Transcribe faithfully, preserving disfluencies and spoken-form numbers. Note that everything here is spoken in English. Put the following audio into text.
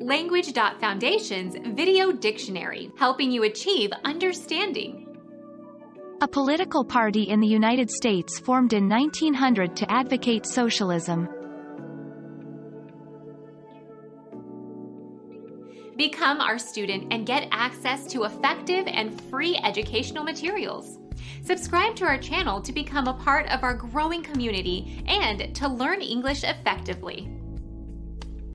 Language Foundation's Video Dictionary, helping you achieve understanding. A political party in the United States formed in nineteen hundred to advocate socialism. Become our student and get access to effective and free educational materials. Subscribe to our channel to become a part of our growing community and to learn English effectively.